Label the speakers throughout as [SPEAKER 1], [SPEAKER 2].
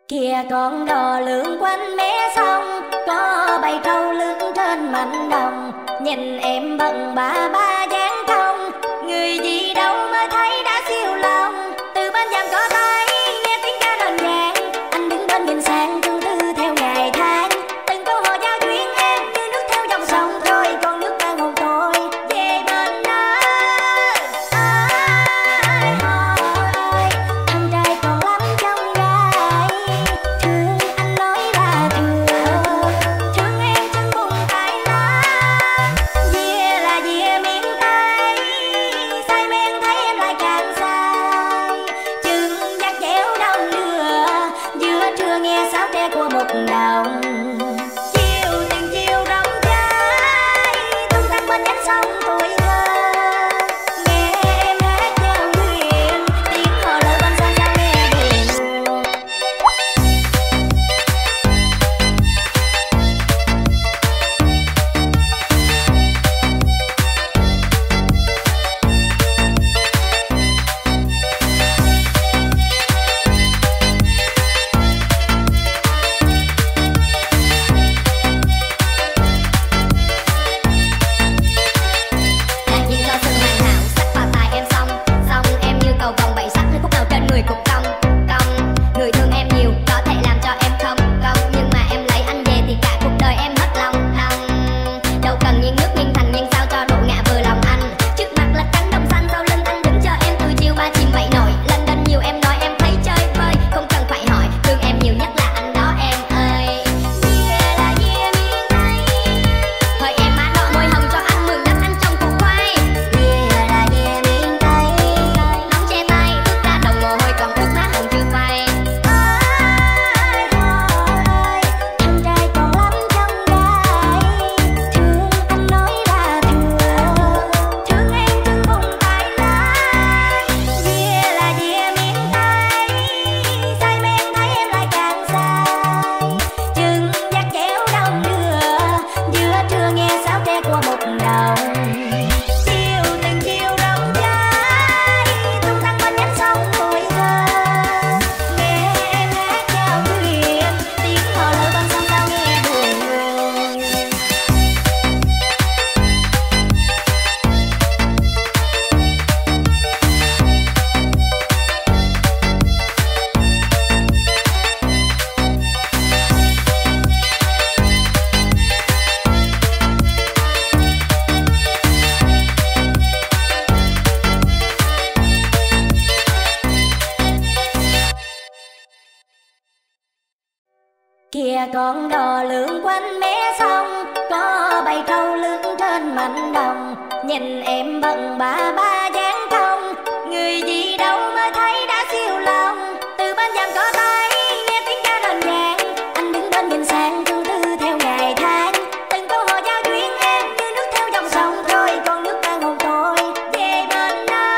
[SPEAKER 1] Kìa con đò lượn quanh mé sông, có bầy trâu lướt trên mảnh đồng. Nhìn em bận ba ba dáng công, người gì đâu mới thấy đã siêu lòng. Từ bên dằm có thấy nghe tiếng ca rền vang, anh đứng bên nhìn sang tương tư theo ngày tháng. Từng câu hò giao duyên em như nước theo dòng sông trôi, con nước đang hồn tôi về bên đó. Ôi hò ơi, thằng trai còn lắm trong gai, thương anh nói là thương, thương em chân buồn tay lá. Dìa là dìa miền Tây, say men thấy em lại càng say. Chừng dắt chéo đông đưa, giữa trưa nghe sáo tre của một đồng. Chiều từng chiều rong trái, tung tăng bên nhánh sông tuổi thơ. Nghe em hát giao duyên, tiếng hò lỡ bên xa sao nghe buồn.
[SPEAKER 2] Lạc nhiên do sương hoàn hảo sắc vào tai em xong em như cầu vồng bảy sắc, nơi khúc nào trên người cũng cong cong. Người thương em nhiều có thể làm cho em không công, nhưng mà em lấy anh về thì cả cuộc đời em hết lòng lòng. Đâu cần nghiêng nước nghiêng thành nhưng sao cho độ ngã vừa lòng anh. Trước mặt là cánh đồng xanh, sau lưng anh đứng chờ em từ chiều ba chim vậy nổi. Lên đên nhiều em nói em thấy chơi vơi, không cần phải hỏi thương em nhiều nhất là anh đó em ơi. Dìa là dìa miền Tây, hỡi em má đỏ môi hồng cho anh mừng đất anh trong củ khoai.
[SPEAKER 1] Dìa là dìa miền Tây,
[SPEAKER 2] Nóng che tay ướt cả đồng mồ hôi còn ướt má hồng chưa phai.
[SPEAKER 1] ôi hò ơi, thằng trai còn lắm trong gai, thương anh nói là thương, thương em chân buồn tay lá. Dìa là dìa miền Tây, say men thấy em lại càng say. Chừng dắt chéo đông đưa, giữa trưa nghe sáo tre của một đồng. Chiều từng chiều rong trái, tung tăng bên nhánh sông tuổi thơ. Nghe em hát giao duyên, tiếng hò lỡ bên sông sao nghe buồn. Kìa con đò lượn quanh mé sông, có bầy trâu lướt trên mảnh đồng. Nhìn em bận ba ba dáng công, người gì đâu mới thấy đã siêu lòng. Từ bên dằm có thấy nghe tiếng ca rền vang, anh đứng bên nhìn sang tương tư theo ngày tháng. Từng câu hò giao duyên em như nước theo dòng sông trôi, con nước đang hồn tôi về bên đó.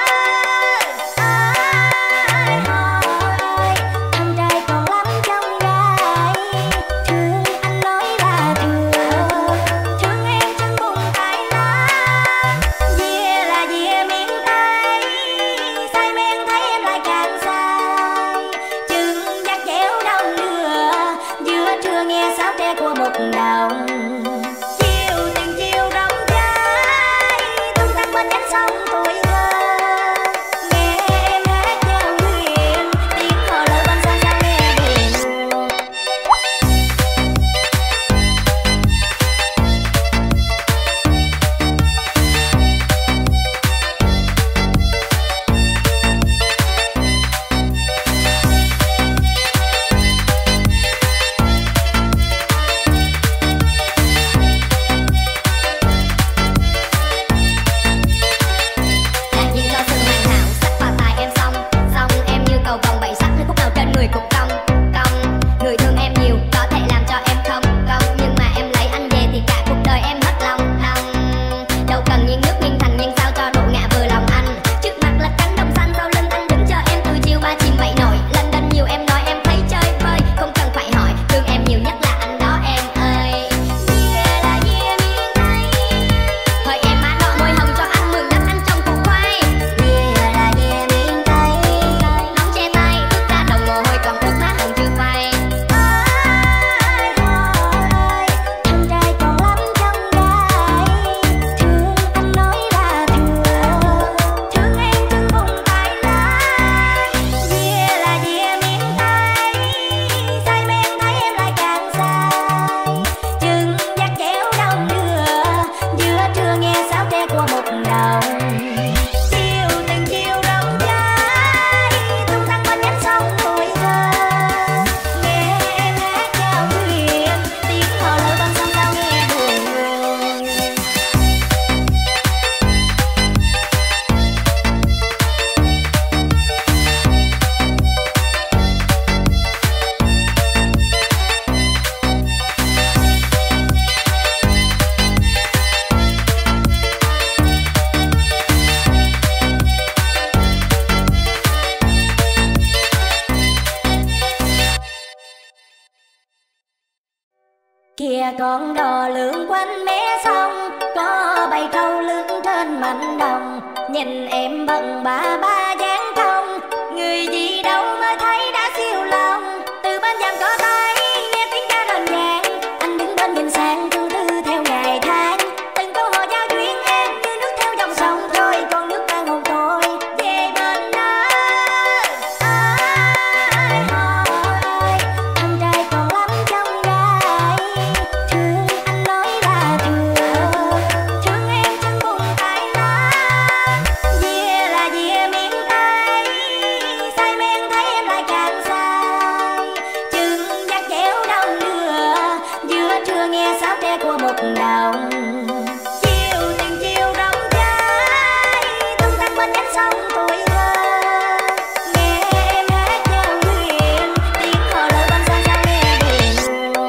[SPEAKER 1] Ôi hò ơi, thằng trai còn lắm trong gai, thương anh nói là thương, thương em chân buồn tay lá. Dìa là dìa miền Tây, say men thấy em lại càng say. Chừng dắt chéo đông đưa, giữa trưa nghe sáo tre của một đồng. Chiều từng chiều rong trái, tung tăng bên nhánh sông tuổi thơ. Nghe em hát giao duyên, tiếng hò lỡ bên xa sao nghe buồn. Kìa con đò lượn quanh mé sông, có bầy trâu lướt trên mảnh đồng. Nhìn em bận ba ba dáng thông, người gì đâu mới thấy đã siêu lòng. Từ bên dàm có tay nghe tiếng ca rền vang, anh đứng bên nhìn sang tương tư theo ngày tháng. Từng câu hò giao duyên em như nước theo dòng sông trôi, con nước đang hồn tôi về bên đó. Ôi ôi, anh trai còn lắm trong gai, thương anh nói là thương em chân buồn tay lá. Dìa là dìa miền Tây, say men thấy em lại càng say. Chừng dắt dẻo đông đưa, giữa trưa nghe sáo tre của một đồng. Chiều từng chiều rong trái, tung tăng bên nhánh sông tuổi thơ. Nghe em hát giao duyên, tiếng hò lỡ bên sông sao nghe buồn.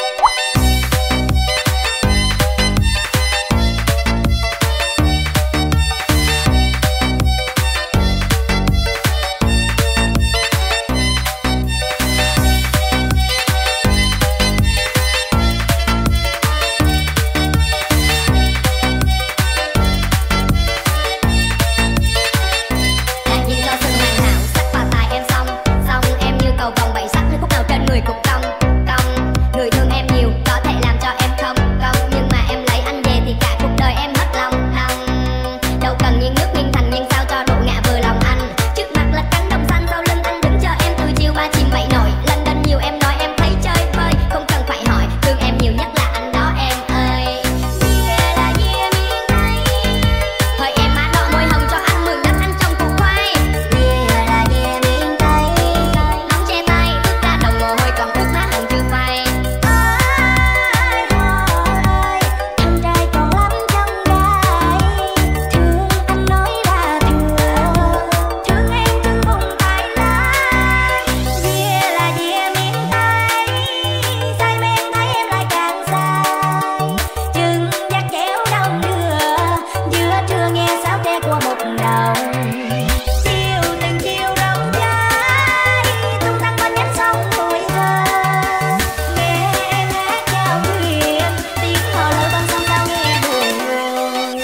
[SPEAKER 2] Đại diện cho sự hoàn hảo, sắc và tài em xong em như cầu vồng bảy sắc, nơi khúc nào trên người cũng cong cong. Người thương em nhiều, có thể làm cho em không công, nhưng mà em lấy anh về thì cả cuộc đời em hết lòng lòng. Đâu cần nghiêng nước nghiêng thành, nhưng sao cho độ ngã vừa lòng anh. Trước mặt là cánh đồng xanh, sau lưng anh đứng chờ em từ chiều ba chim bảy nổi. Lần đến nhiều em nói em thấy chơi vơi, không cần phải hỏi, thương em nhiều nhất là anh đó em ơi. Dìa là dìa miền Tây, hỡi em má đỏ môi hồng cho anh mừng đất anh trong củ khoai.
[SPEAKER 1] Dìa là dìa miền Tây,
[SPEAKER 2] Nắm che tay, ướt ra đầu mồ hôi còn ướt má hồng chưa phai.
[SPEAKER 1] ôi ôi, anh trai còn lắm trong gai, thương anh nói là thương em chân buồn tay lá. Dìa là dìa miền Tây, say men thấy em lại càng say. Chừng dắt dẻo đông đưa, giữa trưa nghe sáo tre của một đồng. Chiều từng chiều rong trái, tung tăng bên nhánh sông tuổi thơ. Nghe em hát giao duyên, tiếng hò lỡ bên sông sao nghe buồn.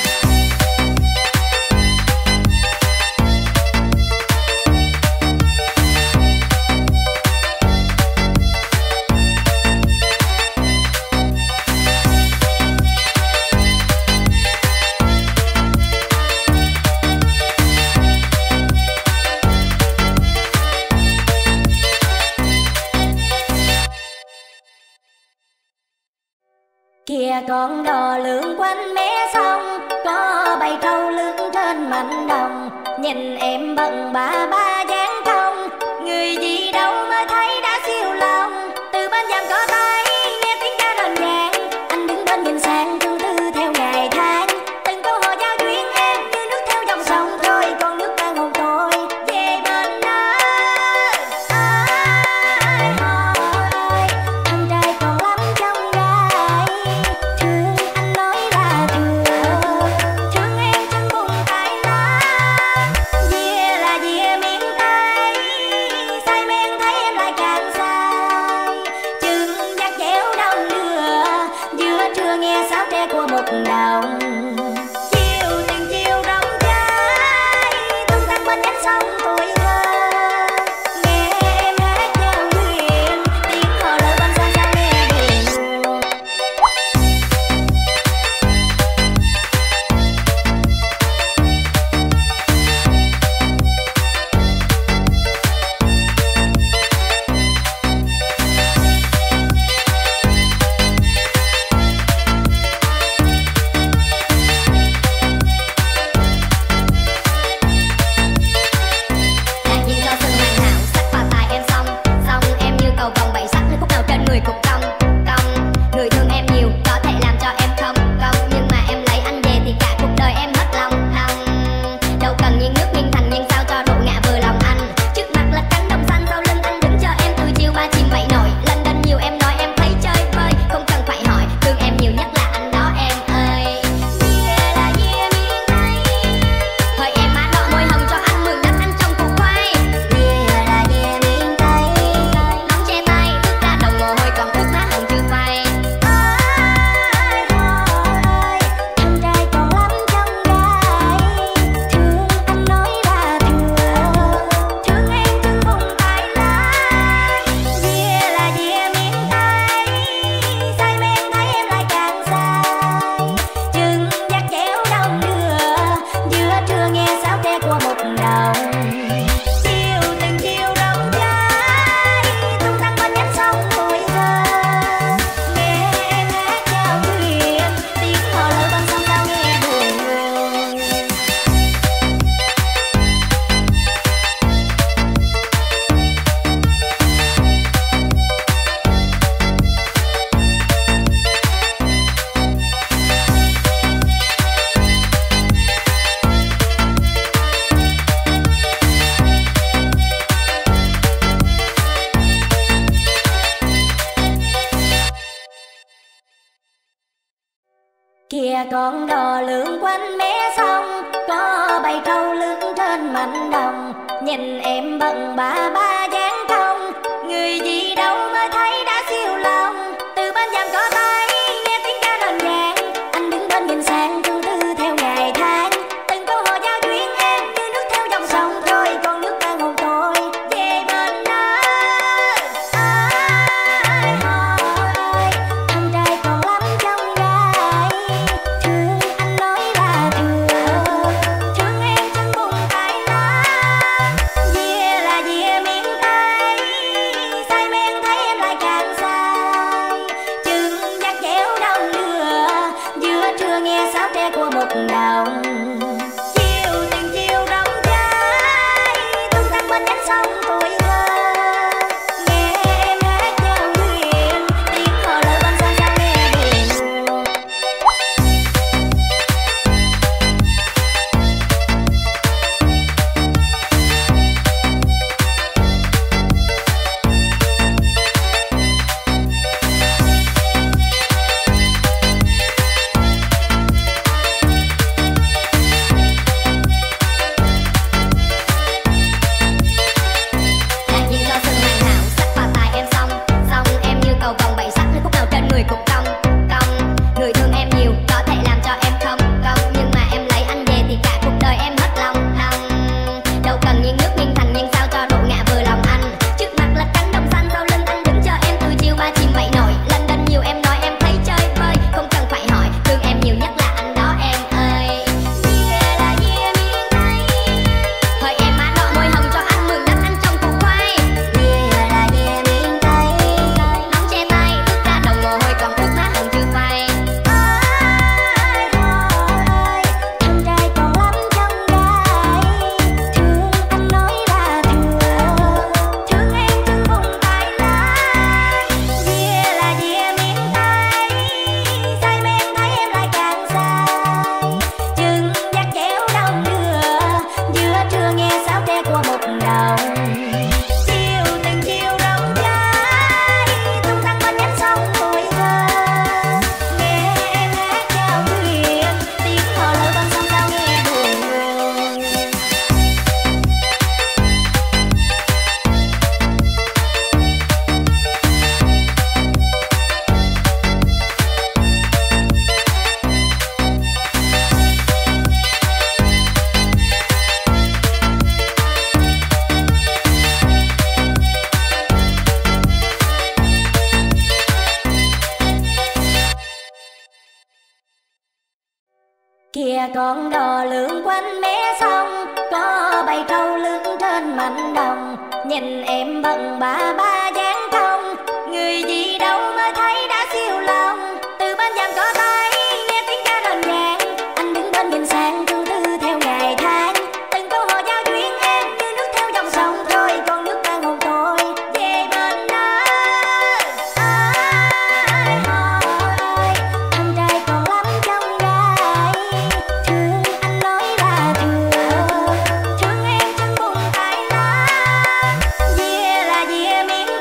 [SPEAKER 1] Kìa con đò lượn quanh mé sông, có bầy trâu lướt trên mảnh đồng. Nhìn em bận ba ba dáng thông, người gì đâu mới thấy đã siêu lòng. Từ bên dàm có tay nghe tiếng ca rền vang, anh đứng bên nhìn sang tương tư theo ngày tháng. Từng câu hò giao duyên em như nước theo dòng sông trôi, con nước đang hồn tôi về bên đó. Ôi ôi, anh trai còn lắm trong gai, thương anh nói là thương em chân buồn tay lá. Dìa là dìa miền Kìa con đò lượn quanh mé sông, có bầy trâu lướt trên mảnh đồng. Nhìn em bận bạ ba dáng công, người gì đâu mới thấy đã siêu lòng. Từ bên dàm có tay nghe tiếng ca rền vang, anh đứng bên nhìn sang tương tư theo ngày tháng. Từng câu hò giao duyên em như nước theo dòng sông trôi, con nước đang hồn tôi về bên đó. Ai hò ơi, anh trai còn lắm trong gai, thương anh nói là thương, thương em chân bùng tay lá. Dìa là dìa miền Tây, say men thấy em lại càng say. Chừng dắt dẻo đông đưa, giữa trưa nghe sáo tre của một đồng. Chiều từng chiều rong trái, tung tăng bên nhánh sông tuổi thơ. Nghe em hát giao duyên, tiếng hò lỡ bên xa xa nghe buồn.
[SPEAKER 2] Nàng duyên cho sân hoàn hảo, sắc và tài em xong xong em như cầu vồng bảy sắc, nơi khúc nào trên người cũng cong cong. Người thương em nhiều có thể làm cho em không công, nhưng mà em lấy anh về thì cả cuộc đời em hết lòng lòng. Đâu cần nghiêng nước nghiêng thành nghiêng sao cho độ ngã vừa lòng anh. Trước mặt là cánh đồng xanh, sau lưng anh đứng chờ em từ chiều ba chim vậy nổi. Lên đến nhiều em nói em thấy chơi vơi, không cần phải hỏi, thương em nhiều nhất là anh đó em ơi. Dìa là dìa miền Tây, hỡi em má đỏ môi hồng cho anh mượn đất anh trồng củ khoai.
[SPEAKER 1] Dìa là dìa miền Tây,
[SPEAKER 2] Nắm che tay ướt ra đầu mồ hôi còn ướt má hồng chưa phai.
[SPEAKER 1] ai hò ơi, anh trai còn lắm trong gai, thương anh nói là thương, thương em chân bùng tay lá. Dìa là dìa miền Tây, say men thấy em lại càng say. Chừng dắt dẻo đông đưa, giữa trưa nghe sáo tre của một đồng. Chiều từng chiều rong trái, tung tăng bên nhánh sông tuổi thơ. Nghe em hát giao duyên, tiếng hò lỡ bên sông sao nghe buồn. Kìa con đò lượn quanh mé sông, có bầy trâu lướt trên mảnh đồng. Nhìn em bận bạ ba dáng công, người gì đâu mới thấy đã siêu lòng. Từ bên dàm có tay nghe tiếng ca rền vang, anh đứng bên nhìn sang tương tư theo ngày tháng. Từng câu hò giao duyên em như nước theo dòng sông trôi, con nước đang hồn tôi về bên đó. Ai hò ơi, anh trai còn lắm trong gai, thương anh nói là thương, thương em chân bùng tay lá. Dìa là dìa miền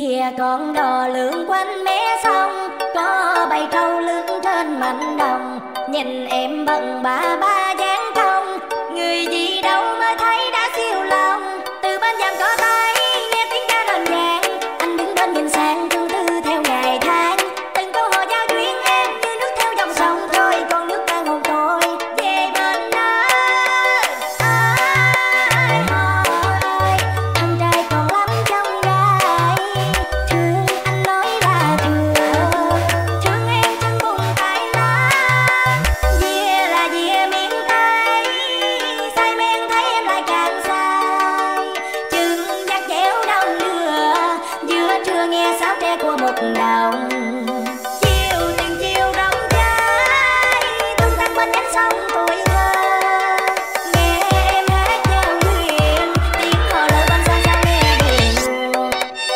[SPEAKER 1] Kìa con đò lượn quanh mé sông, có bầy trâu lướt trên mảnh đồng. Nhìn em bận ba ba dáng công, người gì đâu mới thấy đã siêu lòng. Từ bên dàm có thấy nghe tiếng ca rền vang, anh đứng bên nhìn sang tương tư theo ngày tháng. Từng câu hò giao duyên em như nước theo dòng sông trôi, còn nước đang hồn tôi về bên đó. Ôi hò ơi, anh trai còn lắm trong gai, thương anh nói là thương, thương em chân buồn tay lá. Dìa là dìa miền Tây, say men thấy em lại càng say. Chừng dắt chéo đông đưa, giữa trưa nghe sáo tre của một đồng. Chiều từng chiều rong trái, tung tăng bên nhánh sông tuổi thơ. Nghe em hát giao duyên, tiếng hò lỡ bên xa sao nghe buồn.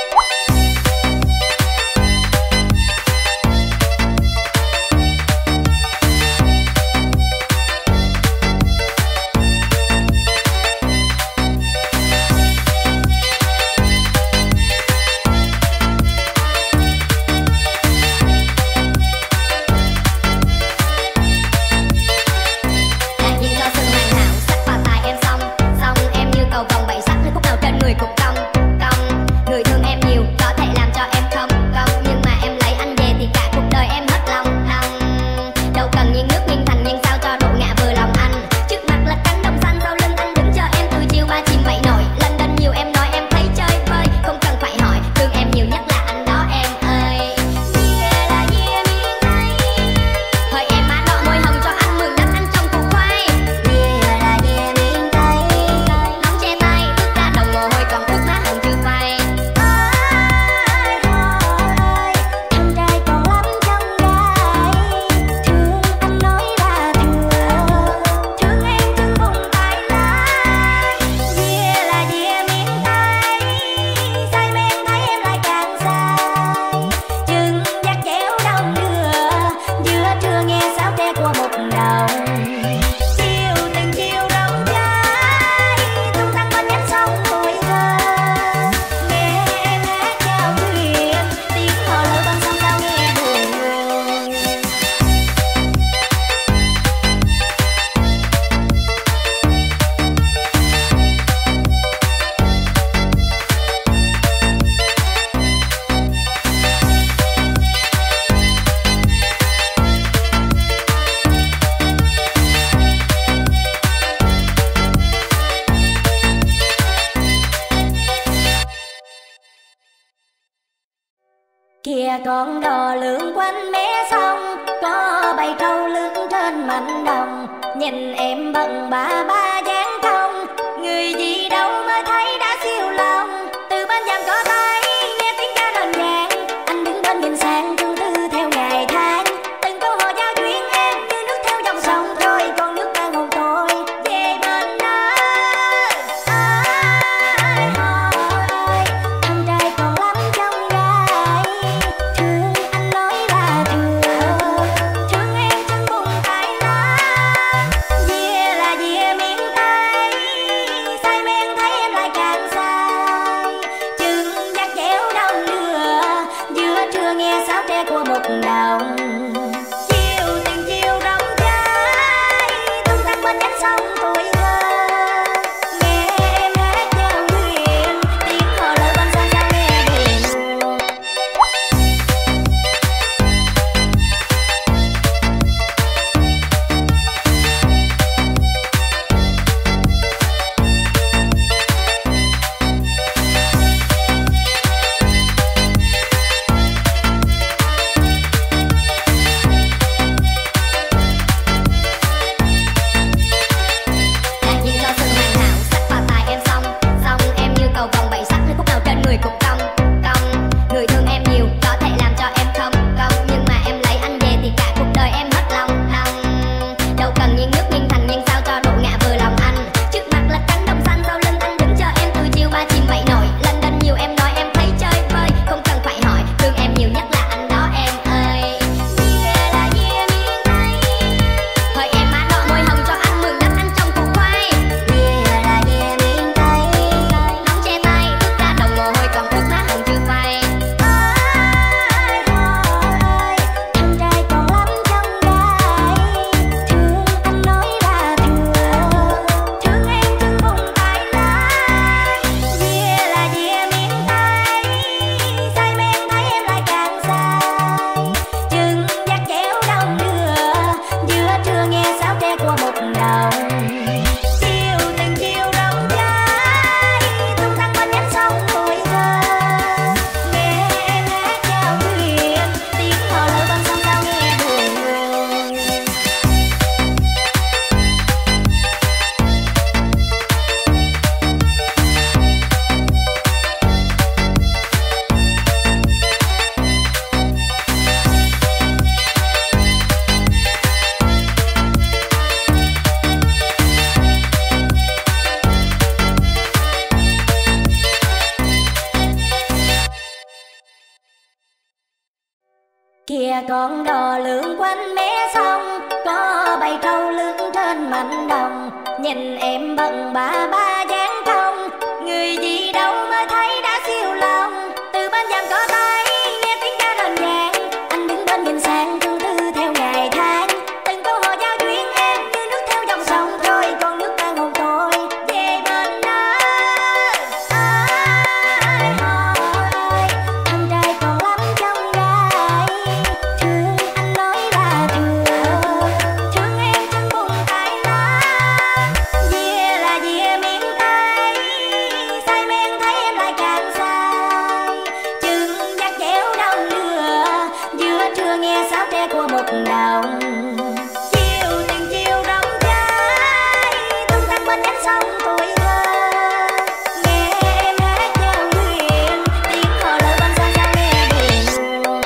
[SPEAKER 2] Ngạc nhiên do sương hoàn hảo sắc vào tai em xong em như cầu vồng bảy sắc, khúc nào trên người cũng cong cong. Người thương em nhiều có thể làm cho em không công, nhưng mà em lấy anh về thì cả cuộc đời em hết lòng lòng. Đâu cần nghiêng nước nghiêng thành nhưng sao cho độ ngã vừa lòng anh. Trước mặt là cánh đồng xanh, sau lưng anh đứng chờ em từ chiều ba chim vậy nổi. Lên đên nhiều em nói em thấy chơi vơi, không cần phải hỏi thương em nhiều nhất là anh đó em ơi. Dìa là dìa miền Tây, hơi em má đỏ môi hồng cho anh mừng đất anh trong cuộc khoai.
[SPEAKER 1] Dìa là dìa miền Tây,
[SPEAKER 2] Nóng che tay ướt ra đầu mồ hôi còn ướt má hồng chưa phai.
[SPEAKER 1] ôi hò ơi, anh trai còn lắm trong gai, thương anh nói là thương, thương em chân buồn tay lá. Dìa là dìa miền Tây, say men thấy em lại càng say. Chừng dắt chéo đông đưa, giữa trưa nghe sáo tre của một đồng. Chiều từng chiều rong trái, tung tăng bên nhánh sông tuổi thơ. Nghe em hát giao duyên, tiếng hò lỡ bên sông sao nghe buồn. Kìa con đò lượn quanh mé sông, có bầy trâu lướt trên mảnh đồng. Nhìn em bận ba ba dáng công, người gì đâu mới thấy đã siêu lòng. Từ bên dàm có thấy nghe tiếng ca rền vang, anh đứng bên nhìn sang tương tư theo ngày tháng. Từng câu hò giao duyên em như nước theo dòng sông trôi, còn nước đang hồn tôi về bên đó. Ôi hò ơi, anh trai còn lắm trong gai, thương anh nói là thương, thương em chân buồn tay lá. Dìa là dìa miền Tây, say men Kìa con đò lượn quanh mé sông, có bầy trâu lướt trên mảnh đồng. Nhìn em bận ba ba dáng không, người gì đâu mới thấy đã siêu lòng. Từ bên dàm có tay nghe tiếng ca rền vang, anh đứng bên nhìn sang tương tư theo ngày tháng. Từng câu hò giao duyên em như nước theo dòng sông trôi, con nước đang hồn tôi về bên đó. Ôi hò ơi, anh trai còn lắm trong gai, thương anh nói là thương em chân bùn tay lá. Dìa là dìa miền Tây, say men thấy em lại càng say. Chừng dắt chéo đông đưa, giữa trưa nghe sáo tre của một đồng. Chiều từng chiều rộng rãi, tung tăng bên nhánh sông tuổi thơ. Nghe em hát giao duyên, tiếng hò lỡ bên xa xa nghe buồn.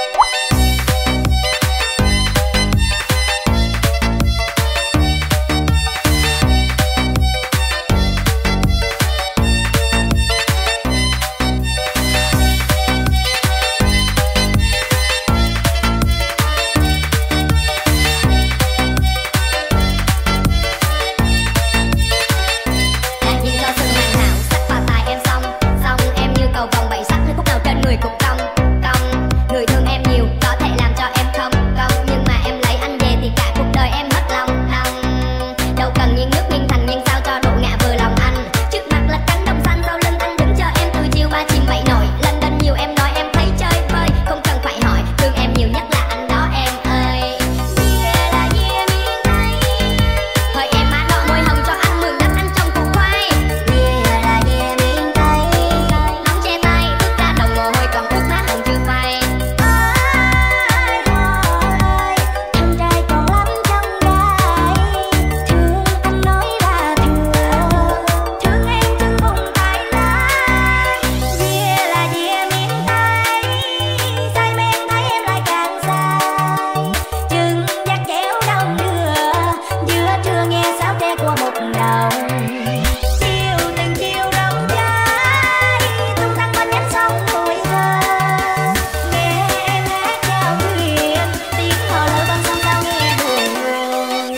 [SPEAKER 2] Ngạc nhiên do sự hoàn hảo sắc vào tai em xong xong em như cầu vồng bảy sắc nơi khúc nào trên người cũng cong cong. Người thương em nhiều có thể làm cho em không cong, nhưng mà em lấy anh về thì cả cuộc đời em hết lòng lòng. Đâu cần nghiêng nước nghiêng thành nhưng sao cho độ ngã vừa lòng anh. Trước mặt là cánh đồng xanh, sau lưng anh đứng chờ em từ chiều ba chim bảy nổi. Lần đến nhiều em nói em thấy chơi vơi, không cần phải hỏi thương em nhiều nhất là anh đó em ơi. Dìa là dìa miền Tây, hơi em má đỏ môi hồng cho anh mừng đất anh trong củ khoai.
[SPEAKER 1] Dìa là dìa miền Tây,
[SPEAKER 2] Nắm che tay ướt ra đầu mồ hôi còn ướt má hồng chưa phai.
[SPEAKER 1] ôi hò ơi, anh trai còn lắm trong gai, thương anh nói là thương em chân bùn tay lá. Dìa là dìa miền Tây, say men thấy em lại càng say. Chừng dắt chéo đông đưa, giữa trưa nghe sáo tre của một đồng. Chiều từng chiều rộng rãi, tung tăng bên nhánh sông tuổi thơ. Nghe em hát giao duyên, tiếng hò lỡ bên sông sao nghe buồn.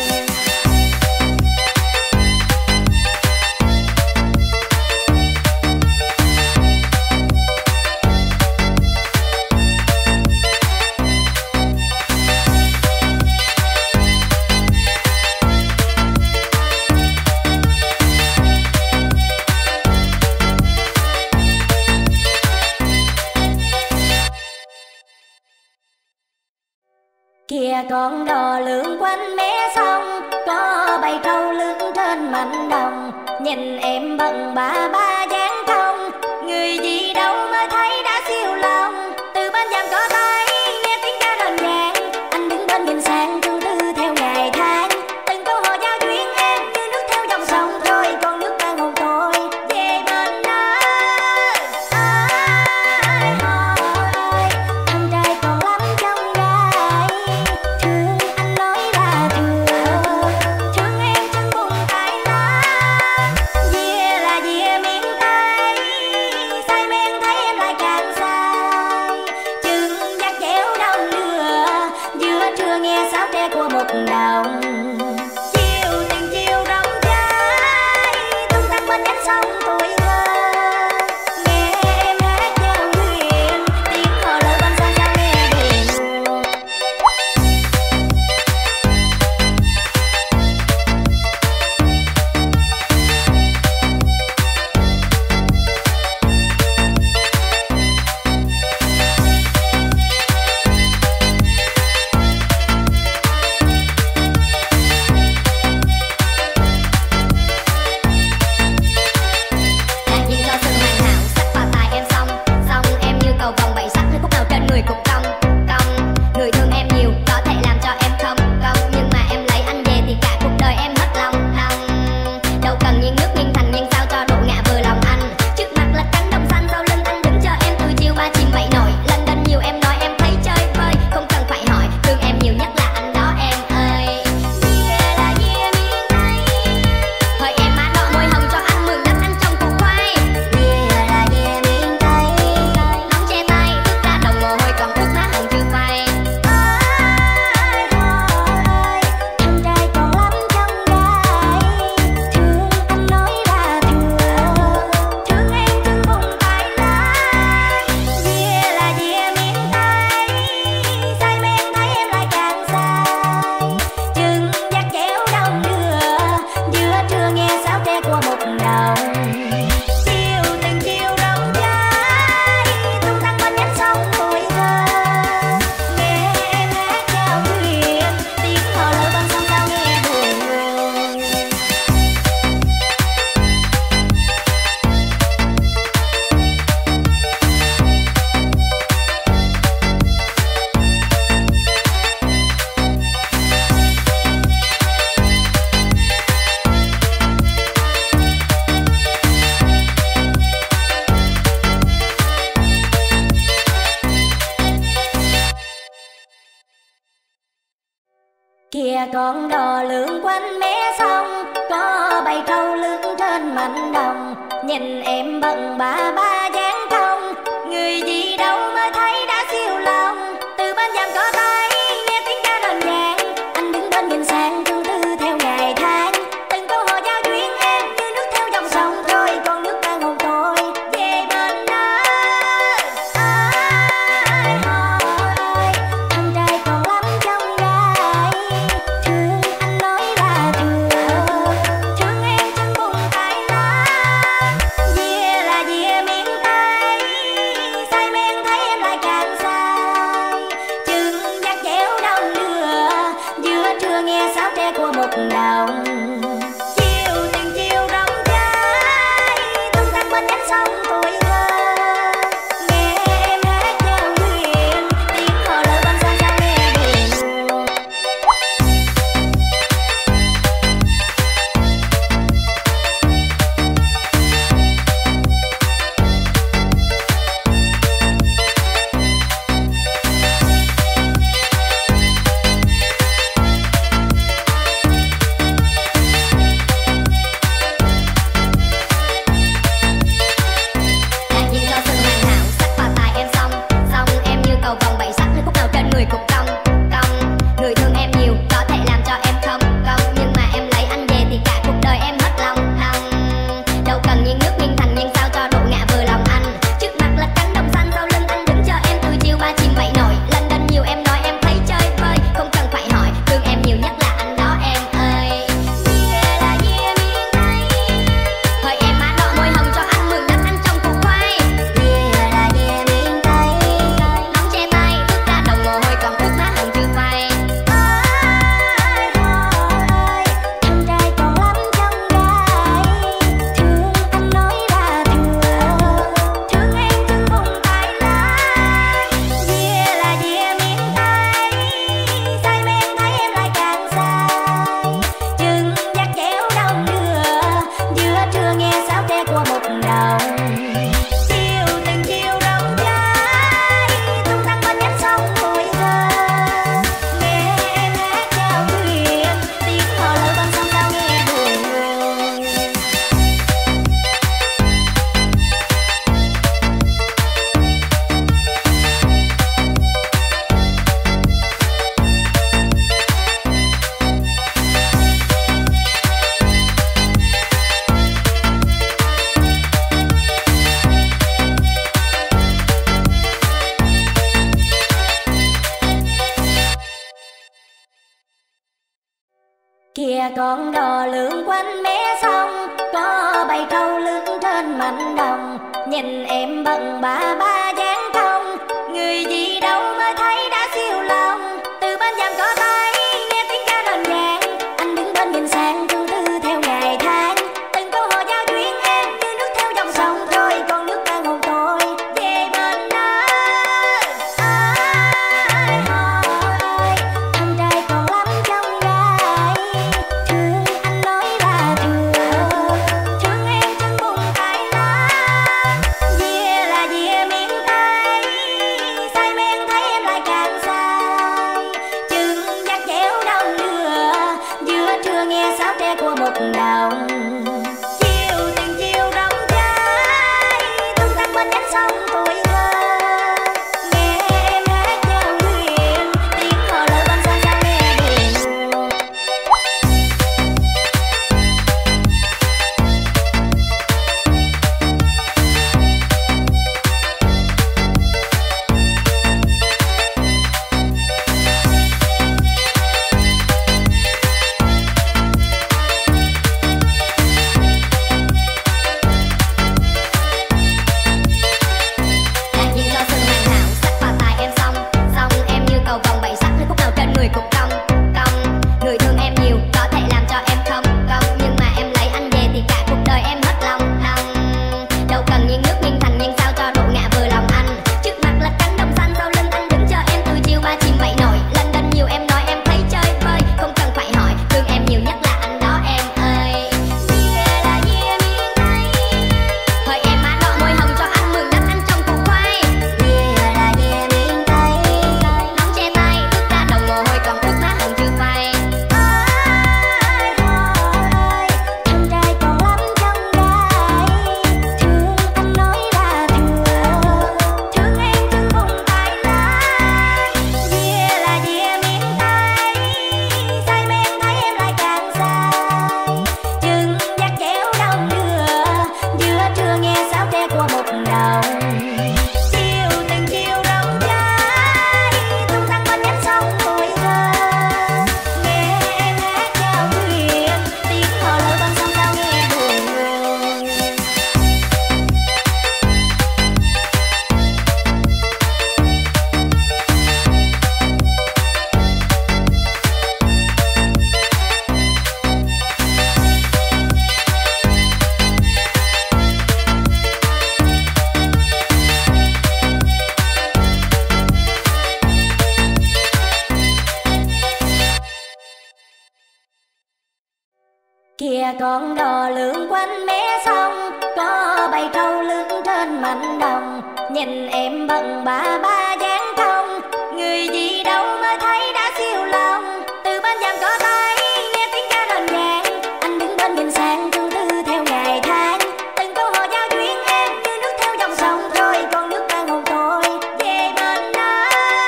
[SPEAKER 1] Kìa con đò lượn quanh mé sông, có bầy trâu lướt trên mảnh đồng. Nhìn em bận ba ba dáng không, người gì đâu mới thấy đã siêu lòng. Từ bên dàm có tay nghe tiếng ca rền vang, anh đứng bên nhìn sang tương tư theo ngày tháng. Từng câu hò giao duyên em như nước theo dòng sông trôi, con nước đang hồn tôi về bên đó. Ôi hò ơi, anh trai còn lắm trong gai, thương anh nói là thương em chân bùn tay lá. Dìa là dìa miền Kìa con đò lượn quanh mé sông, có bầy trâu lướt trên mảnh đồng. Nhìn em bận ba ba dáng công, người gì đâu mới thấy đã siêu lòng. Từ bên dàm có tay nghe tiếng ca rền vang, anh đứng bên nhìn sang tương tư theo ngày tháng. Từng câu hò giao duyên em như nước theo dòng sông trôi, con nước đang hồn tôi về bên đó. Ai hò ơi, anh trai còn lắm trong gai, thương anh nói là thương, thương em chân bùn tay lá. Dìa là dìa miền Tây, say men thấy em lại càng say. Chừng dắt dẻo đông đưa, giữa trưa nghe sáo tre của một đồng. Chiều từng chiều rong trái, tung tăng bên nhánh sông tuổi thơ. Nghe em hát giao duyên, tiếng hò lỡ bên xa xa nghe buồn.
[SPEAKER 2] Đang duyên cho sự hoàn hảo, sắc và tài em xong xong em như cầu vồng bảy sắc, nơi khúc nào trên người cũng cong cong. Người thương em nhiều có thể làm cho em không cong, nhưng mà em lấy anh về thì cả cuộc đời em hết lòng lòng. Đâu cần nghiêng nước nghiêng thành nghiêng sao cho độ ngã vừa lòng anh. Trước mặt là cánh đồng xanh, sau lưng anh đứng chờ em từ chiều ba chim bảy nổi. Lên đến nhiều em nói em thấy chơi vơi, không cần phải hỏi, thương em nhiều nhất là anh đó em ơi. Dìa là dìa miền Tây, hỡi em má đỏ môi hồng cho anh mượn đất anh trong củ khoai.
[SPEAKER 1] Dìa là dìa miền Tây,
[SPEAKER 2] Nóng che tay, ướt ra đồng mồ hôi còn ướt má hồng chưa phai.
[SPEAKER 1] ai hò ơi, anh trai còn lắm trong gai, thương anh nói là thương, thương em chân bùn tay lá. Dìa là dìa miền Tây, say men thấy em lại càng say. Chừng dắt dẻo đông đưa, giữa trưa nghe sáo tre của một đồng. Chiều từng chiều rong trái, tung tăng bên nhánh sông tuổi thơ. Nghe em hát giao duyên, tiếng hò lỡ bên sông sao nghe buồn. Kìa con đò lượn quanh mé sông, có bầy trâu lướt trên mảnh đồng. Nhìn em bận ba ba dáng công, người gì đâu mới thấy đã siêu lòng. Từ bên dàm có tay nghe tiếng ca rền vang, anh đứng bên nhìn sang tương tư theo ngày tháng. Từng câu hò giao duyên em như nước theo dòng sông trôi, con nước đang hồn tôi về bên đó. Ai hò ơi, anh trai còn lắm trong gai, thương anh nói là thương, thương em chân bùn tay lá. Dìa là dìa miền Tây, say men thấy em lại càng say. Chừng dắt dẻo đông đưa, giữa trưa nghe sáo tre của một đồng. Chiều từng chiều rong trái, tung tăng bên nhánh sông tuổi thơ. Nghe em hát giao duyên, tiếng hò lỡ bên xa xa nghe buồn. Kìa con đò lượn quanh mé sông, có bầy trâu lướt trên mảnh đồng. Nhìn em bận ba ba dáng công, người gì đâu mới thấy đã siêu lòng. Từ bên dàm cỏ tay nghe tiếng ca rền vang, anh đứng bên nhìn sang tương tư theo ngày tháng. Từng câu hò giao duyên em như nước theo dòng sông trôi, còn nước đang hồn tôi về bên đó.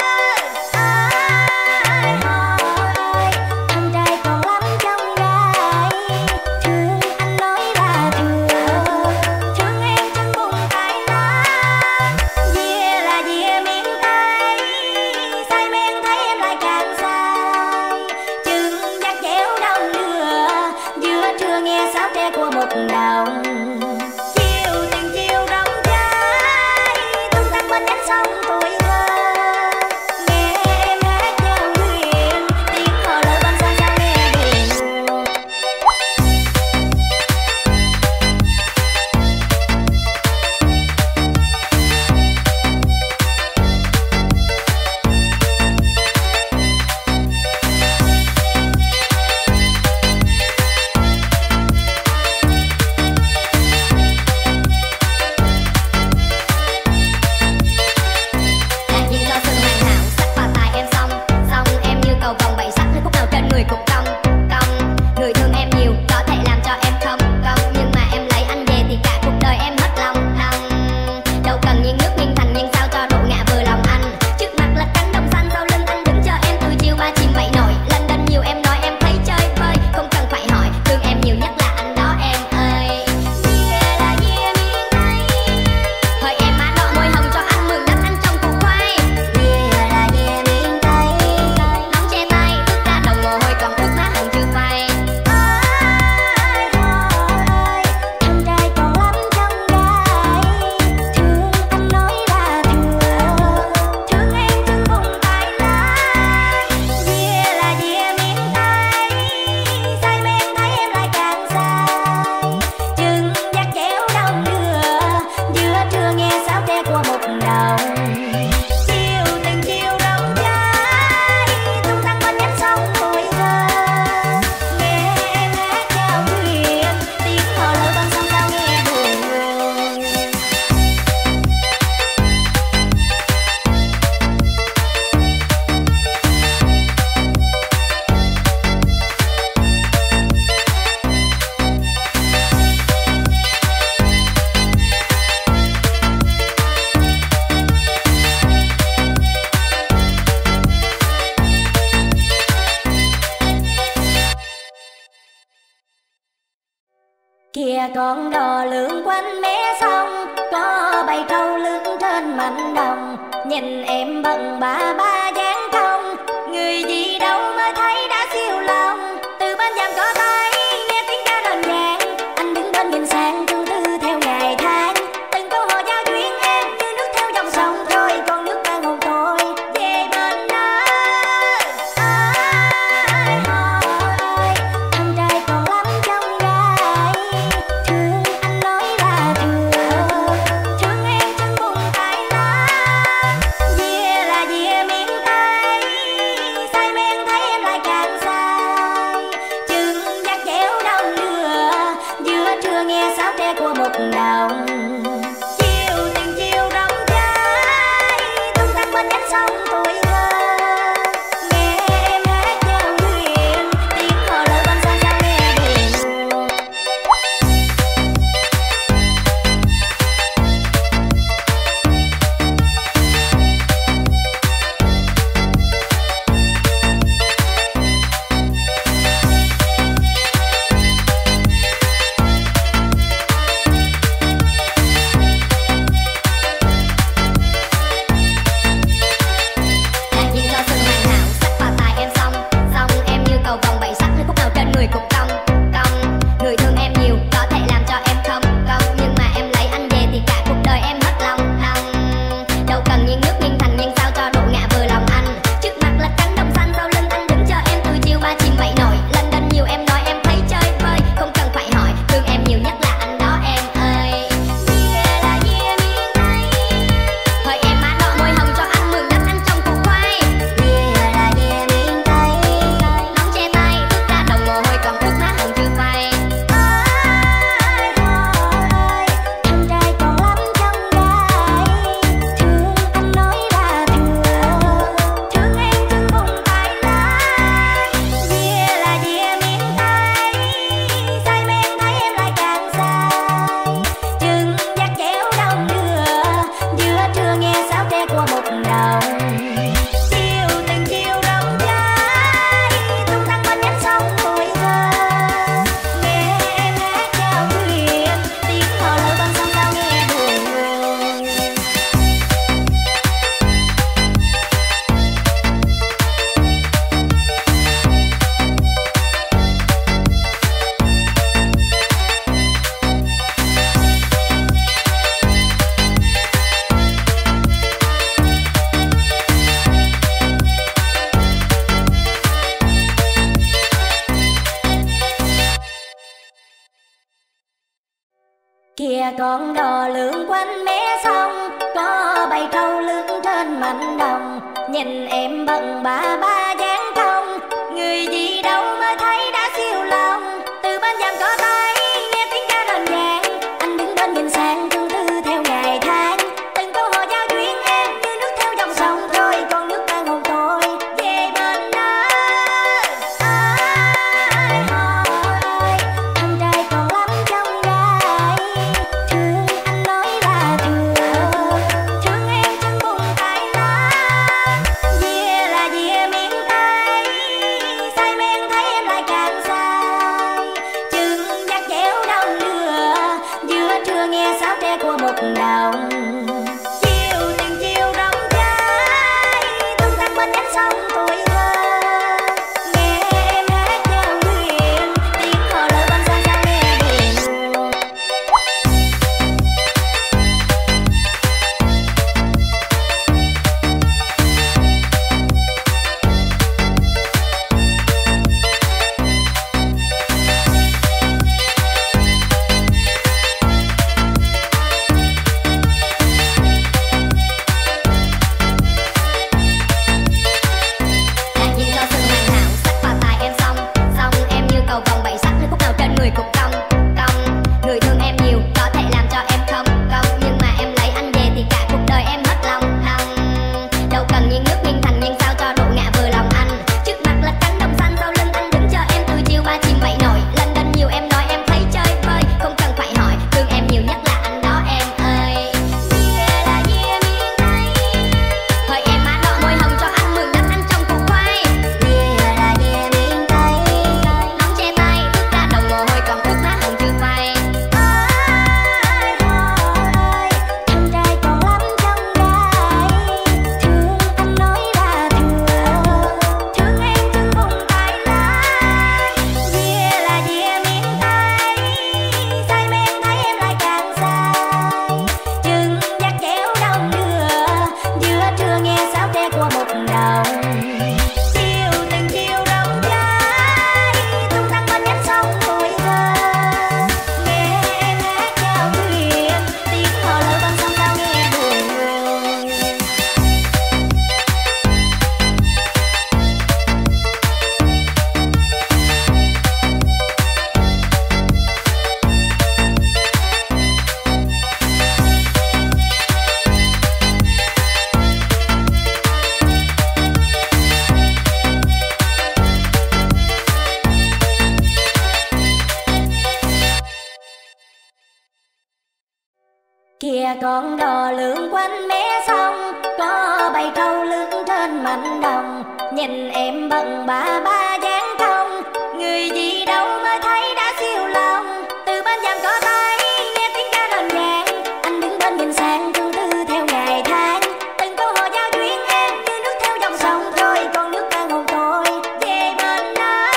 [SPEAKER 1] Ai hò ơi, anh trai còn lắm trong gai, thương anh nói là thương, thương em chân buồn tại lá. Dìa là dìa miền Tây, say men thấy em lại càng say. Chừng dắt chéo đông đưa, giữa trưa nghe sáo tre của một đồng. Chiều từng chiều rong trái, tung tăng bên nhánh sông tuổi thơ. Nghe em hát giao duyên, tiếng hò lỡ bên xa sao nghe buồn.
[SPEAKER 2] Ngạc nhiên do sương hoàn hảo sắc vào tai em xong em như cầu vồng bảy sắc, nơi khúc nào trên người cũng cong cong. Người thương em nhiều có thể làm cho em không công, nhưng mà em lấy anh về thì cả cuộc đời em hết lòng lòng. Đâu cần nghiêng nước nghiêng thành nhưng sao cho độ ngã vừa lòng anh. Trước mặt là cánh đồng xanh, sau lưng anh đứng chờ em từ chiều ba chim bảy nổi. Lên đên nhiều em nói em thấy chơi vơi, không cần phải hỏi thương em nhiều nhất là anh đó em ơi. Dìa là dìa miền Tây, hơi em má đỏ môi hồng cho anh mừng đất anh trong cuộc khoai.
[SPEAKER 1] Dìa là dìa miền Tây,
[SPEAKER 2] Nắm che tay ướt ra đầu mồ hôi còn ướt má hồng chưa phai.
[SPEAKER 1] ai hò ơi, anh trai còn lắm trong gai, thương anh nói là thương, thương em chân buồn tại lá. Dìa là dìa miền Tây, say men thấy em lại càng say. Chừng dắt chéo đông đưa, giữa trưa nghe sáo tre của một đồng. Chiều từng chiều rong trái, tung tăng bên nhánh sông tuổi thơ. Nghe em hát giao duyên, tiếng hò lỡ bên sông sao nghe buồn. Kìa con đò lượn quanh mé sông, có bầy trâu lướt trên mảnh đồng. Nhìn em bận ba ba dáng công, người gì đâu mới thấy đã siêu lòng. Từ bên dàm cỏ tay nghe tiếng ca rền vang, anh đứng bên nhìn sang tương tư theo ngày tháng. Từng câu hò giao duyên em như nước theo dòng sông trôi, còn nước đang hồn tôi về bên đó. Ai hò ơi, anh trai còn lắm trong gai, thương anh nói là thương, thương em chân buồn tại lá. Dìa là dìa miền Kìa con đò lượn quanh mé sông, có bầy trâu lướt trên mảnh đồng. Nhìn em bận ba ba dáng thông, người gì đâu mới thấy đã siêu lòng. Từ bên dàm có tay nghe tiếng ca rền vang, anh đứng bên nhìn sang tương tư theo ngày tháng. Từng câu hò giao duyên em như nước theo dòng sông trôi, con nước đang hồn tôi về bên đó. Ôi hò ơi, anh trai còn lắm trong gai, thương anh nói là thương em chân bùn tay lá. Dìa là dìa miền Tây, say men thấy em lại càng say. Chừng dắt chéo đông đưa, giữa trưa nghe sáo tre của một đồng. Chiều từng chiều rộng trái, tung tăng bên nhánh sông tuổi thơ. Nghe em hát giao duyên, tiếng hò lỡ bên sông sao nghe buồn.
[SPEAKER 2] Ngạc nhiên do sương hoàn hảo sắc vào tai em xong xong em như cầu vồng bảy sắc nơi khúc nào trên người cũng cong cong. Người thương em nhiều có thể làm cho em không công, nhưng mà em lấy anh về thì cả cuộc đời em hết lòng lòng. Đâu cần nghiêng nước nghiêng thành nhưng sao cho độ ngã vừa lòng anh. Trước mặt là cánh đồng xanh, sau lưng anh đứng chờ em từ chiều ba chim vậy nổi lên đến nhiều em nói em thấy chơi vơi, không cần phải hỏi thương em nhiều nhất là anh đó em ơi. Dìa là dìa miền Tây, hơi em má đỏ môi hồng cho anh mừng đất anh trong củ khoai.
[SPEAKER 1] Dìa là dìa miền Tây,
[SPEAKER 2] Nóng che tay ướt ra đầu mồ hôi còn ướt má hồng chưa phai.
[SPEAKER 1] ôi hò ơi, anh trai còn lắm trong gai, thương anh nói là thương em chân bùn tay lá. Dìa là dìa miền Tây, say men thấy em lại càng say. Chừng dắt chéo đông đưa, giữa trưa nghe sáo tre của một đồng. Chiều từng chiều rộng trái, tung tăng bên nhánh sông tuổi thơ. Nghe em hát giao duyên, tiếng hò lỡ bên sông sao nghe buồn. Kìa con đò lượn quanh mé sông, có bầy trâu lướt trên mảnh đồng. Nhìn em bận ba ba dáng thông, người gì đâu mới thấy đã siêu lòng. Từ bên dàm có tay nghe tiếng ca rền vang, anh đứng bên nhìn sang tương tư theo ngày tháng. Từng câu hò giao duyên em như nước theo dòng sông trôi, con nước đang hồn tôi về bên đó.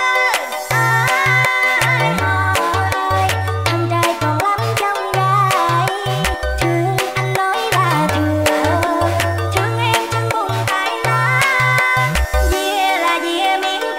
[SPEAKER 1] Ôi hò ơi, anh trai còn lắm trong gai, thương anh nói là thương em chân bùn tay lá. Dìa là dìa miền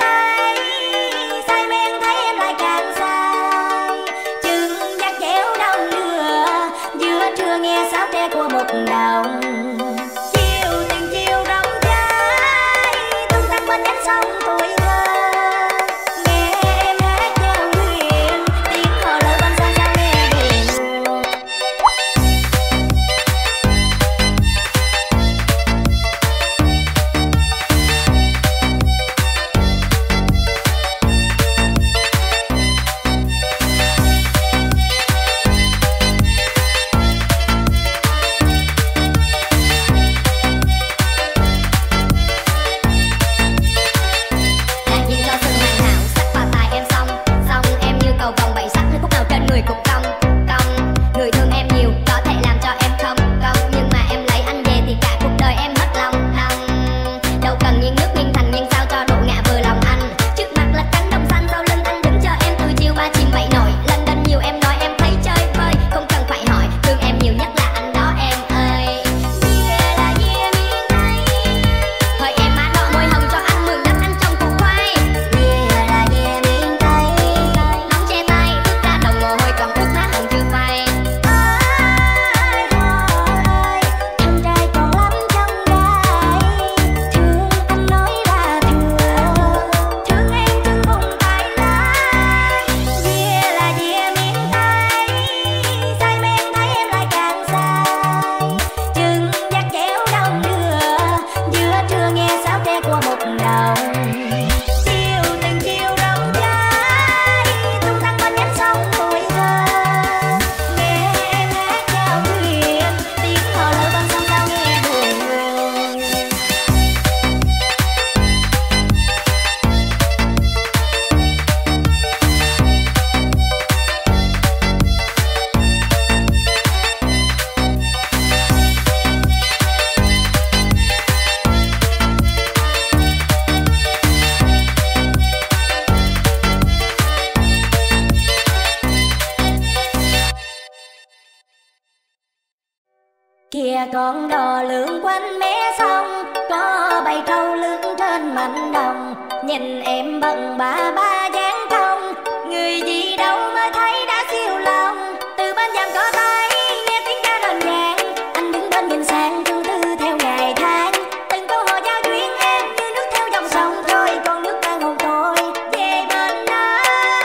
[SPEAKER 1] Kìa con đò lượn quanh mé sông, có bầy trâu lướt trên mảnh đồng. Nhìn em bận ba ba dáng công, người gì đâu mới thấy đã siêu lòng. Từ bên dàm có tay nghe tiếng ca rền vang, anh đứng bên nhìn sang tương tư theo ngày tháng. Từng câu hò giao duyên em như nước theo dòng sông trôi, con nước đang hồn tôi về bên đó.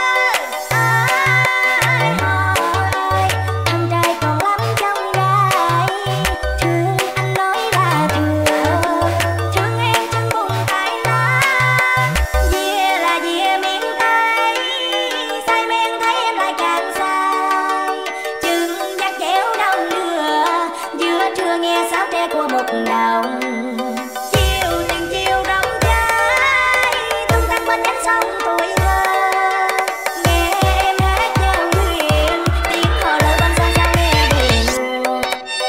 [SPEAKER 1] Ai hò ơi, anh trai còn lắm trong gai, thương anh nói là thương, thương em chân bùn tay lá. Dìa là dìa miền Tây, say men thấy em lại càng say. Chừng dắt dẻo đông đưa, giữa trưa nghe sáo tre của một đồng. Chiều từng chiều rong trái, tung tăng bên nhánh sông tuổi thơ. Nghe em hát giao duyên, tiếng hò lỡ bên xa xa nghe buồn.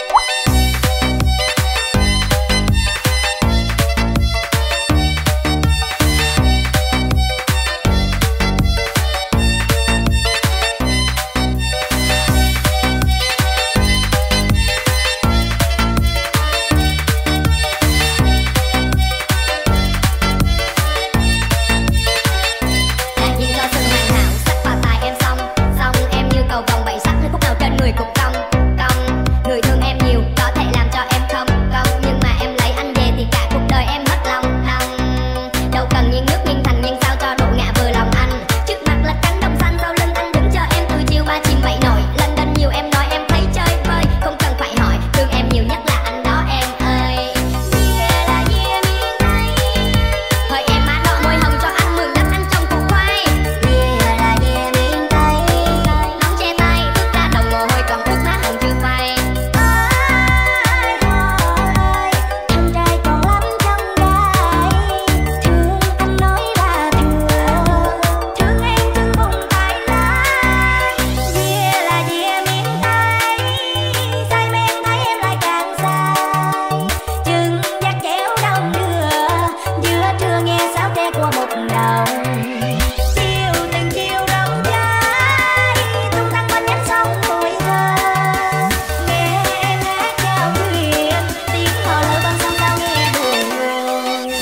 [SPEAKER 2] Đại diện cho sự hoàn hảo, sắc và tài em xong xong em như cầu vồng bảy sắc, nơi khúc nào trên người cũng cong cong. Người thương em nhiều có thể làm cho em không cong, nhưng mà em lấy anh về thì cả cuộc đời em hết lòng lòng. Đâu cần nghiêng nước nghiêng thành nghiêng sao cho độ ngã vừa lòng anh. Trước mặt là cánh đồng xanh, sau lưng anh đứng chờ em từ chiều ba chim vậy nổi. Lên đến nhiều em nói em thấy chơi vơi, không cần phải hỏi, thương em nhiều nhất là anh đó em ơi. Dìa là dìa miền Tây, hỡi em má đỏ môi hồng cho anh mượn đất anh trong củ khoai.
[SPEAKER 1] Dìa là dìa miền Tây,
[SPEAKER 2] Nắm che tay bước ra đồng mồ hôi còn ướt má hồng chưa phai.
[SPEAKER 1] ai hò ơi, anh trai còn lắm trong gai, thương anh nói là thương, thương em chân bùn tay lá. Dìa là dìa miền Tây, say men thấy em lại càng say. Chừng dắt dẻo đông đưa, giữa trưa nghe sáo tre của một đồng. Chiều từng chiều rong trái, tung tăng bên nhánh sông tuổi thơ. Nghe em hát giao duyên, tiếng hò lỡ bên sông sao nghe buồn.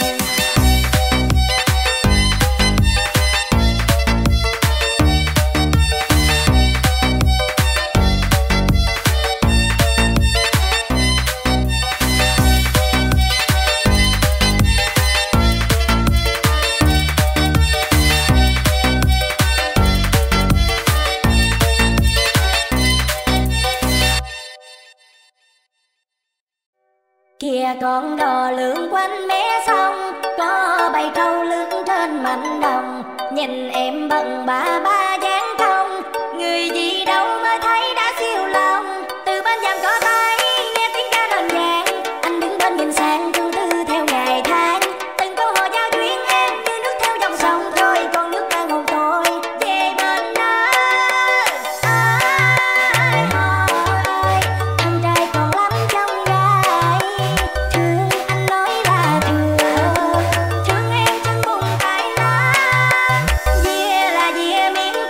[SPEAKER 1] Kìa con đò lượn quanh mé sông, có bầy trâu lướt trên mảnh đồng. Nhìn em bận ba ba dáng công, người gì đâu mới thấy đã siêu lòng. Từ bên dàm có tay nghe tiếng ca rền vang, anh đứng bên nhìn sang tương tư theo ngày tháng. Từng câu hò giao duyên em như nước theo dòng sông trôi, con nước đang hồn tôi về bên đó. Ai hò ơi, anh trai còn lắm trong gai, thương anh nói là thương, thương em chân bùn tay lá. Dìa là dìa miền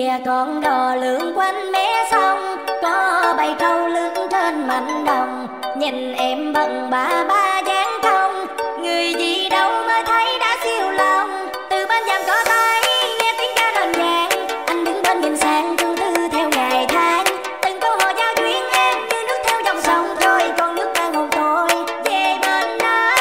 [SPEAKER 1] Kìa con đò lượn quanh mé sông, có bầy trâu lướt trên mảnh đồng. Nhìn em bận ba ba dáng công, người gì đâu mới thấy đã siêu lòng. Từ bên dàm có tay nghe tiếng ca rền vang, anh đứng bên nhìn sang tương tư theo ngày tháng. Từng câu hò giao duyên em như nước theo dòng sông trôi, còn nước đang hồn tôi về bên đó.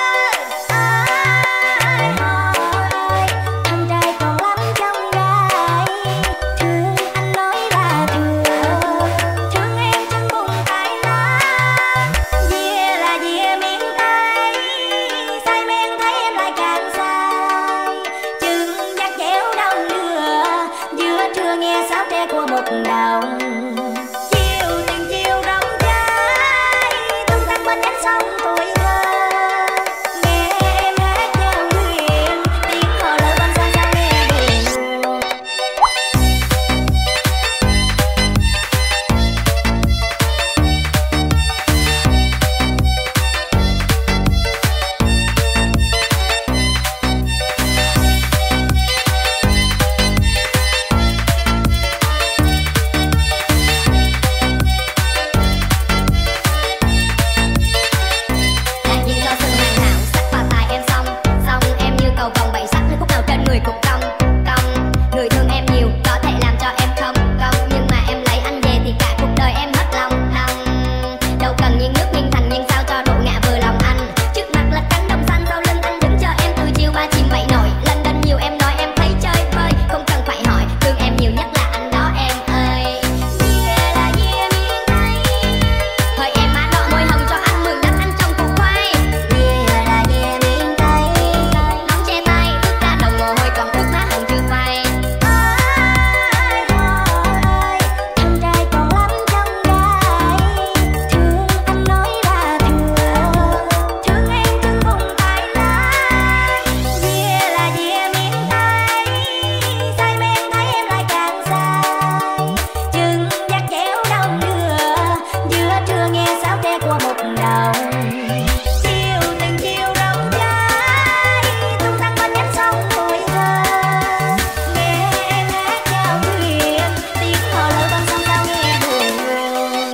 [SPEAKER 1] Ai hò ơi, anh trai còn lắm trong gai, thương anh nói là thương, thương em chân bùng tại lá. Dìa là dìa miền Tây, say men thấy em lại càng say. Chừng dắt chéo đông đưa, giữa trưa nghe sáo tre của một đồng. Chiều từng chiều rộng rãi, tung tăng bên nhánh sông tuổi thơ. Nghe em hát giao duyên, tiếng hò lỡ bên xa sao nghe buồn.
[SPEAKER 2] Ngạc nhiên do sương hoàn hảo sắc vào tai em xong em như cầu vồng bảy sắc, nơi khúc nào trên người cũng cong cong. Người thương em nhiều có thể làm cho em không công, nhưng mà em lấy anh về thì cả cuộc đời em hết lòng lòng. Đâu cần nghiêng nước nghiêng thành nhưng sao cho độ ngã vừa lòng anh. Trước mặt là cánh đồng xanh, sau lưng anh đứng chờ em từ chiều ba chim bảy nổi. Lên đên nhiều em nói em thấy chơi vơi, không cần phải hỏi thương em nhiều nhất là anh đó em ơi. Dìa là dìa miền Tây, hơi em má đỏ môi hồng cho anh mừng đất anh trong cuộc khoai.
[SPEAKER 1] Dìa là dìa miền Tây,
[SPEAKER 2] Nóng che tay ướt cả đầu mồ hôi còn ướt má hồng chưa phai.
[SPEAKER 1] ai hò ơi, anh trai còn lắm trong gai, thương anh nói là thương, thương em chân bùng tại lá. Dìa là dìa miền Tây, say men thấy em lại càng say. Chừng dắt chéo đông đưa, giữa trưa nghe sáo tre của một đồng. Chiều từng chiều rộng rãi, tung tăng bên nhánh sông tuổi thơ. Nghe em hát giao duyên, tiếng hò lỡ bên sông sao nghe buồn.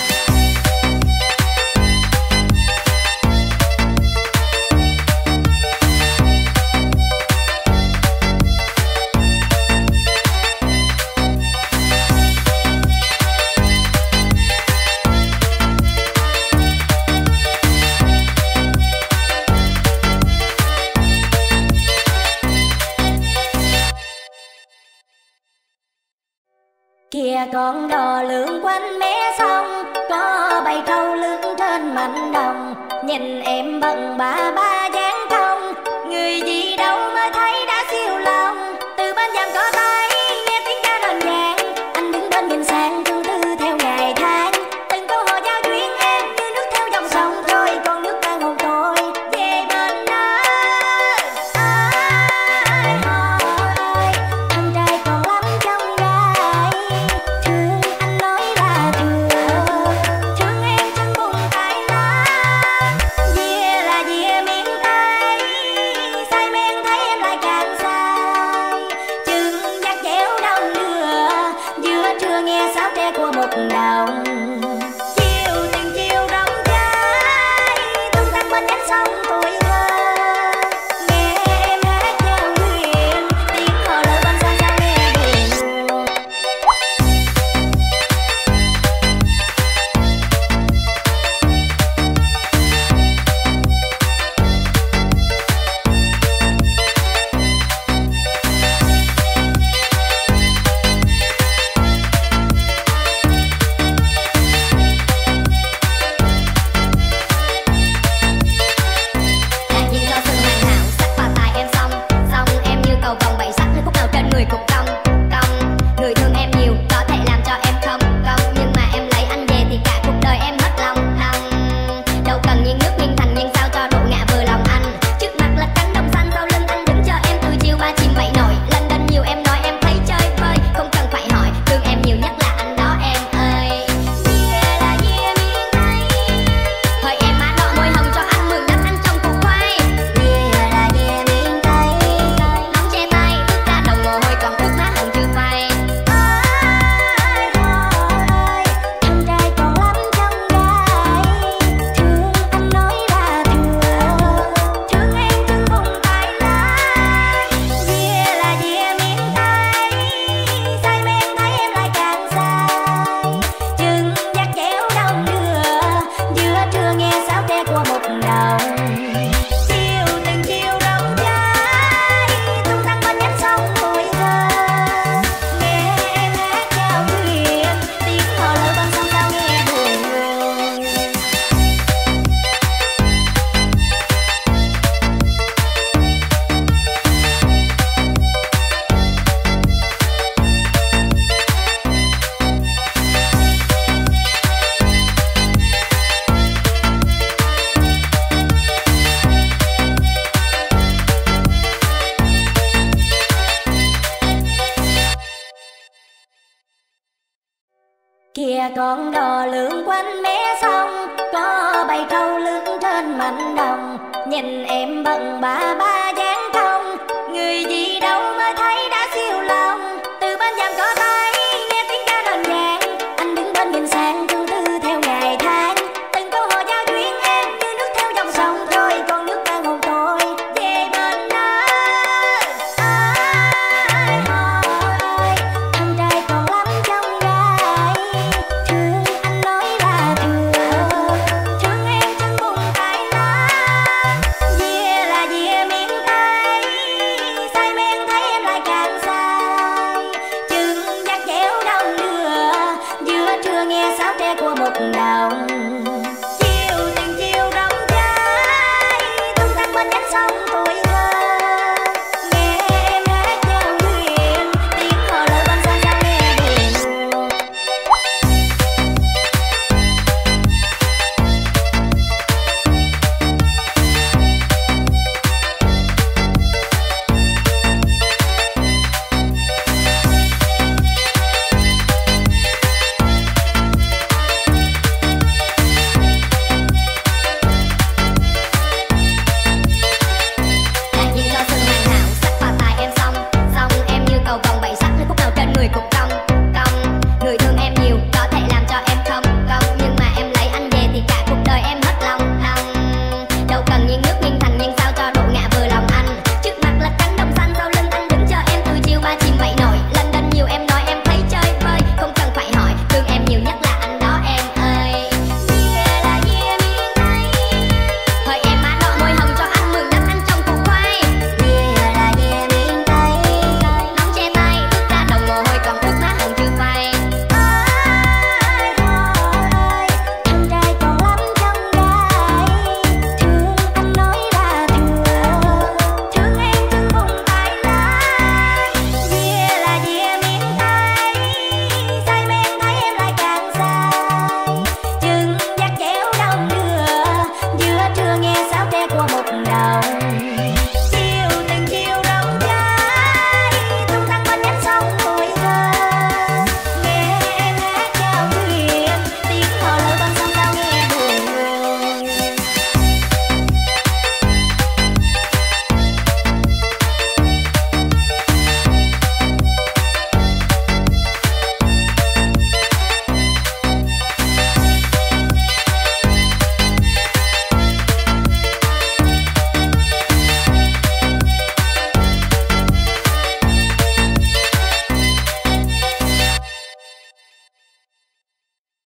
[SPEAKER 1] Kìa con đò lượn quanh mé sông, có bầy trâu lướt trên mảnh đồng. Nhìn em bận ba ba dáng công, người gì đâu mới thấy đã siêu lòng. Từ bên dàm có tay nghe tiếng ca rền vang, anh đứng bên nhìn sang tương tư theo ngày tháng. Từng câu hò giao duyên em như nước theo dòng sông trôi, còn nước đang hồn tôi về bên đó. Ai hò ơi, anh trai còn lắm trong gai, thương anh nói là thương, thương em chân bùng tại lá. Dìa là dìa miền con đò lượn quanh mé sông, có bầy trâu lướt trên mảnh đồng. Nhìn em bận ba ba